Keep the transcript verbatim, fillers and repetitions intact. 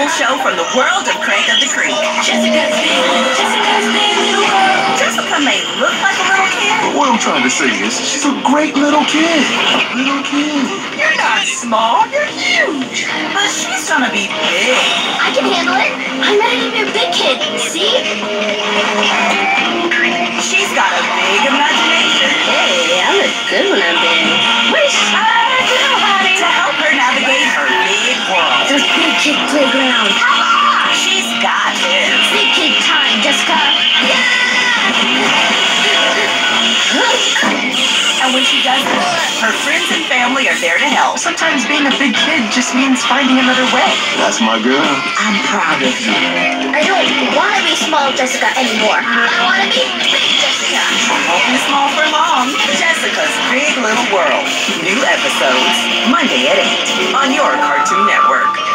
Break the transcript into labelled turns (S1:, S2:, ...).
S1: show from the world of Craig of the Creek. Jessica's big, Jessica's big little world. Jessica may look like a little kid.
S2: What I'm trying to say is, she's a great little kid. Little kid.
S1: You're not small, you're huge. But she's gonna be big.
S3: I can handle it. I'm ready to be a big kid, see?
S1: She's got a big imagination.
S3: Hey, I look good when I'm big.
S1: Wish I could know how to help her navigate her big world.
S3: The big kid playground.
S1: She's got this.
S3: Big kid time, Jessica.
S1: And when she does it, her friends and family are there to help. Sometimes being a big kid just means finding another way.
S2: That's my girl.
S1: I'm proud of you.
S3: I don't want to be small Jessica anymore. I want to be big Jessica.
S1: Won't be small for long. Jessica's Big Little World. New episodes Monday at eight on your Cartoon Network.